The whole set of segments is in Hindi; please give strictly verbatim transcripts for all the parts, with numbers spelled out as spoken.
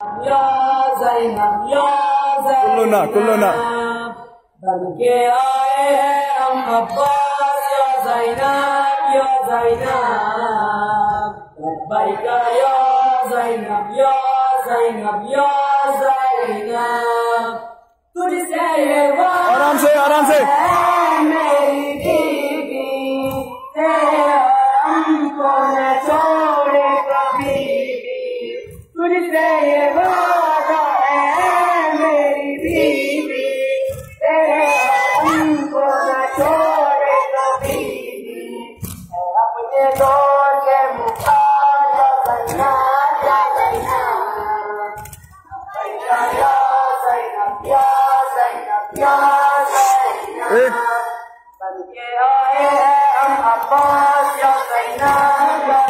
या ज़ैनब या कुल्लुना कुल्लुना बन के आए हैं हम अब्बास या ज़ैनब या ज़ैनब लब्बैक या ज़ैनब या ज़ैनब या ज़ैनब तुझसे ये आराम से आराम से मेरी बीबी तेरे हमको न छोड़े कभी भी तुझसे ये वादा है मेरी बीबी तेरे हमको न छोड़े कभी भी अपने दौर के मुकाबला करना चाहना या ज़ैनब या ज़ैनब या ज़ैनब बन के आए हैं हम अब्बास या ज़ैनब या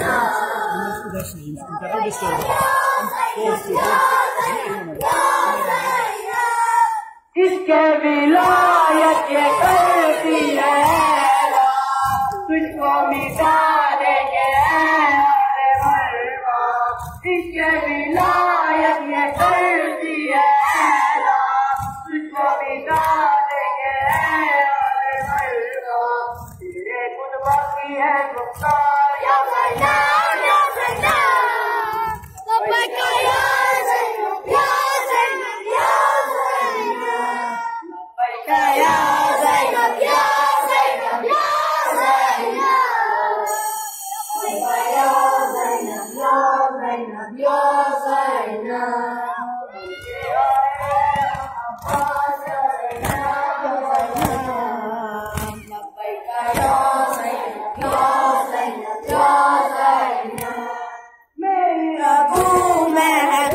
ज़ैनब इसके विलायत ये करती है तुझको मिटा देंगे इसके विलायत ये करती है तुझको मिटा देंगे तेरे खुद बाकी है गुफ्तार या ज़ैनब या ज़ैनब लब्बैक या ज़ैनब या ज़ैनब या ज़ैनब लब्बैक या ज़ैनब या ज़ैनब या ज़ैनब लब्बैक या ज़ैनब या ज़ैनब या ज़ैनब मेरा तू मैं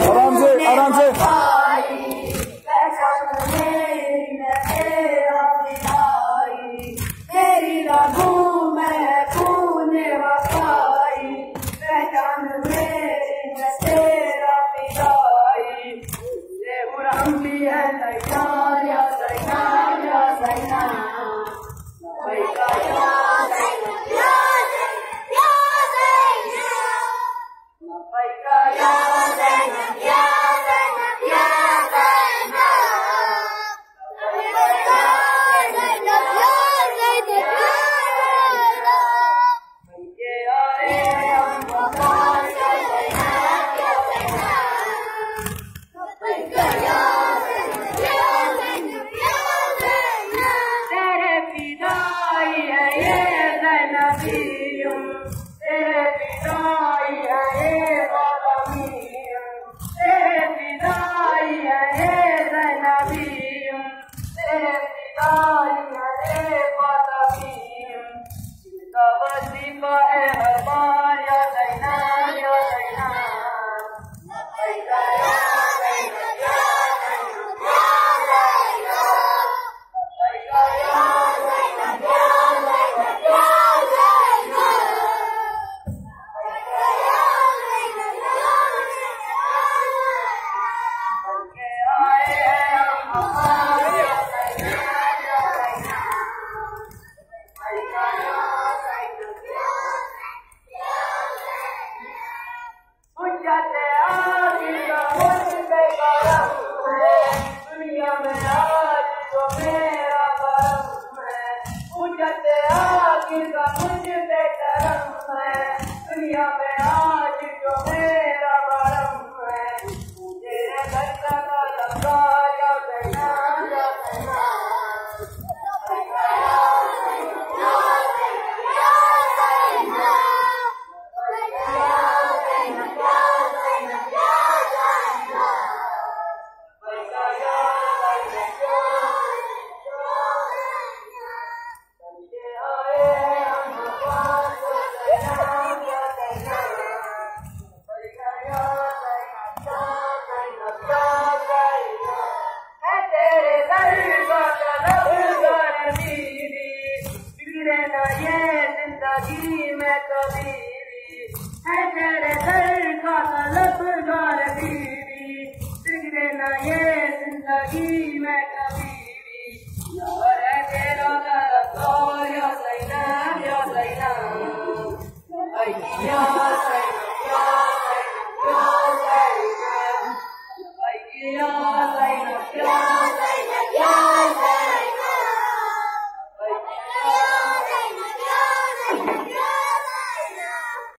Zainab, ya